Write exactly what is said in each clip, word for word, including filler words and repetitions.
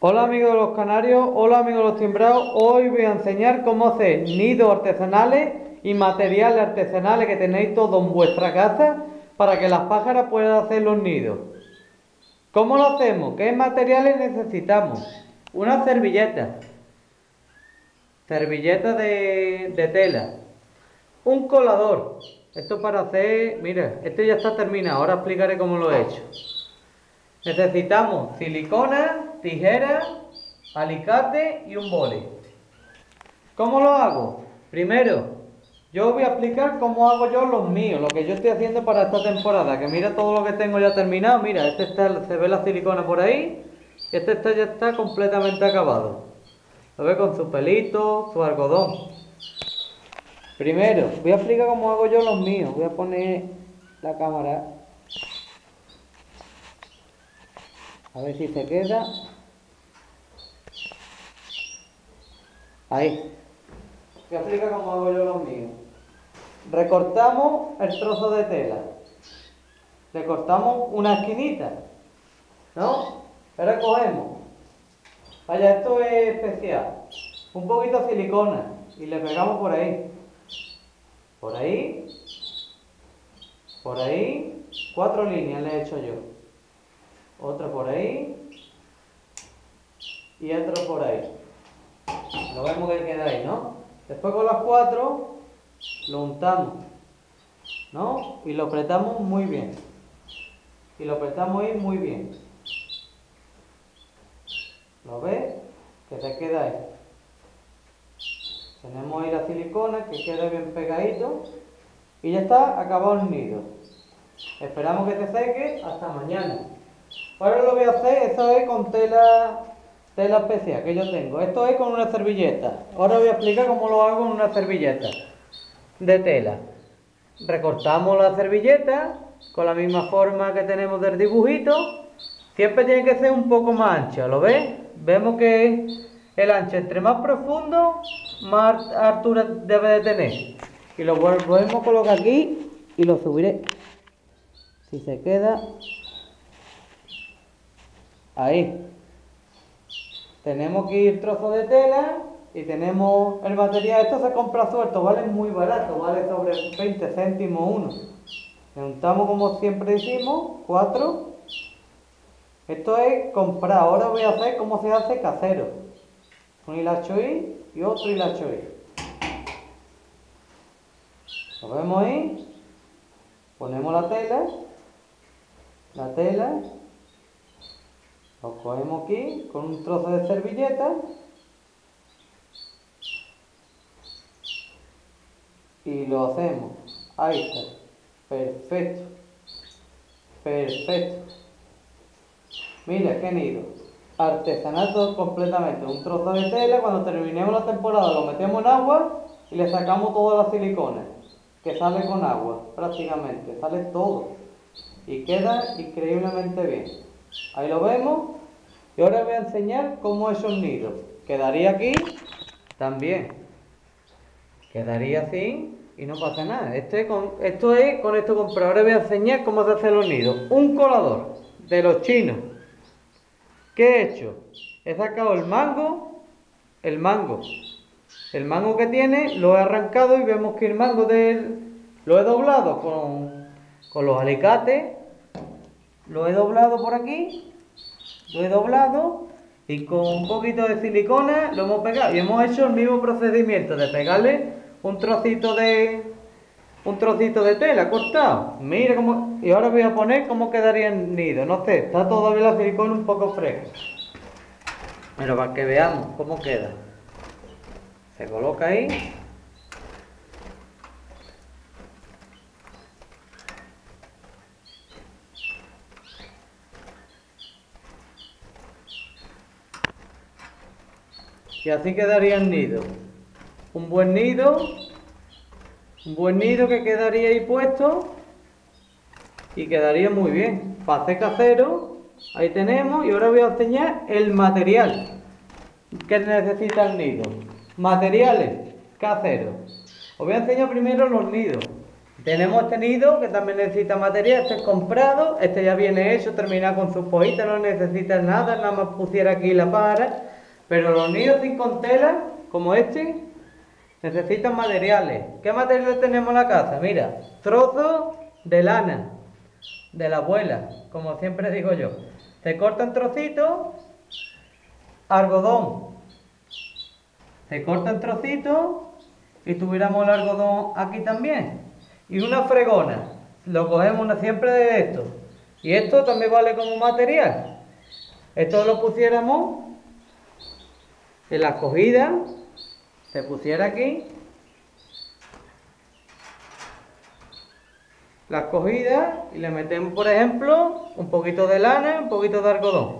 Hola amigos de los canarios, hola amigos de los timbrados. Hoy voy a enseñar cómo hacer nidos artesanales y materiales artesanales que tenéis todos en vuestra casa para que las pájaras puedan hacer los nidos. ¿Cómo lo hacemos? ¿Qué materiales necesitamos? Una servilleta, servilleta de, de tela, un colador. Esto para hacer, mira, esto ya está terminado, ahora explicaré cómo lo he hecho. Necesitamos silicona, tijeras, alicate y un boli. ¿Cómo lo hago? Primero, yo voy a explicar cómo hago yo los míos, lo que yo estoy haciendo para esta temporada. Que mira todo lo que tengo ya terminado. Mira, este está, se ve la silicona por ahí. Este está, ya está completamente acabado. Lo ve con su pelito, su algodón. Primero, voy a explicar cómo hago yo los míos. Voy a poner la cámara. A ver si se queda. Ahí. Voy a explicar cómo hago yo los míos. Recortamos el trozo de tela. Le cortamos una esquinita, ¿no? Ahora cogemos. Vaya, esto es especial. Un poquito de silicona y le pegamos por ahí. Por ahí. Por ahí. Cuatro líneas le he hecho yo. Otra por ahí. Y otra por ahí. Lo vemos que queda ahí, ¿no? Después con las cuatro lo untamos, ¿no? Y lo apretamos muy bien. Y lo apretamos ahí muy bien. ¿Lo ves? Que se queda ahí. Tenemos ahí la silicona que quede bien pegadito. Y ya está acabado el nido. Esperamos que se seque hasta mañana. Ahora lo voy a hacer, esto es con tela, tela especial que yo tengo. Esto es con una servilleta. Ahora voy a explicar cómo lo hago en una servilleta de tela. Recortamos la servilleta con la misma forma que tenemos del dibujito. Siempre tiene que ser un poco más ancha, ¿lo ves? Vemos que el ancho entre más profundo, más altura debe de tener. Y lo volvemos a colocar aquí y lo subiré. Si se queda ahí. Tenemos aquí el trozo de tela y tenemos el material. Esto se compra suelto, vale muy barato, vale sobre veinte céntimos uno. Le untamos, como siempre decimos, cuatro. Esto es comprar. Ahora voy a hacer cómo se hace casero. Un hilacho ahí y otro hilacho ahí. Lo vemos ahí. Ponemos la tela. La tela. Lo cogemos aquí con un trozo de servilleta. Y lo hacemos. Ahí está. Perfecto. Perfecto. Mira qué nido. Artesanato completamente. Un trozo de tela. Cuando terminemos la temporada lo metemos en agua y le sacamos toda la silicona. Que sale con agua prácticamente. Sale todo. Y queda increíblemente bien. Ahí lo vemos. Y ahora voy a enseñar cómo es un nido. Quedaría aquí también. Quedaría así y no pasa nada. Este con, esto es con esto comprado. Ahora voy a enseñar cómo se hacen los nidos. Un colador de los chinos. ¿Qué he hecho? He sacado el mango. El mango. El mango que tiene lo he arrancado y vemos que el mango del, lo he doblado con, con los alicates. Lo he doblado por aquí. Lo he doblado y con un poquito de silicona lo hemos pegado y hemos hecho el mismo procedimiento de pegarle un trocito de un trocito de tela cortado. Mira cómo, y ahora voy a poner cómo quedaría el nido. No sé, está todavía la silicona un poco fresca, pero para que veamos cómo queda. Se coloca ahí. Y así quedaría el nido. Un buen nido. Un buen nido que quedaría ahí puesto. Y quedaría muy bien. Para hacer casero. Ahí tenemos. Y ahora voy a enseñar el material que necesita el nido. Materiales caseros. Os voy a enseñar primero los nidos. Tenemos este nido que también necesita material, este es comprado, este ya viene hecho, terminado con sus pojitas, no necesita nada, nada más pusiera aquí la pájara. Pero los nidos sin con tela, como este, necesitan materiales. ¿Qué materiales tenemos en la casa? Mira, trozos de lana, de la abuela, como siempre digo yo. Se cortan trocitos, algodón. Se cortan trocitos y tuviéramos el algodón aquí también. Y una fregona, lo cogemos siempre de esto. Y esto también vale como material. Esto lo pusiéramos en la cogida, se pusiera aquí, las cogidas y le metemos, por ejemplo, un poquito de lana, un poquito de algodón.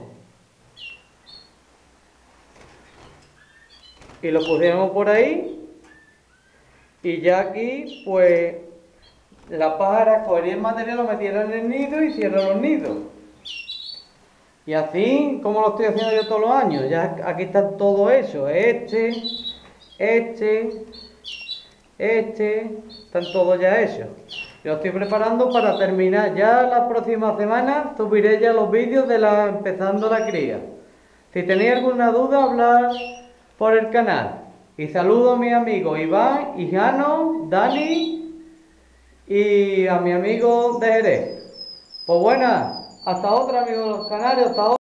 Y lo pusiéramos por ahí y ya aquí, pues, la pájara cogería el material, lo metiera en el nido y cierra los nidos. Y así, como lo estoy haciendo yo todos los años, ya aquí está todo hecho, este, este, este, están todos ya hechos. Yo estoy preparando para terminar ya la próxima semana, subiré ya los vídeos de la empezando la cría. Si tenéis alguna duda, hablar por el canal. Y saludo a mis amigos Iván, Ijano, Dani y a mi amigo de Jerez. Pues buenas, hasta otra amigos de los canales, hasta otra.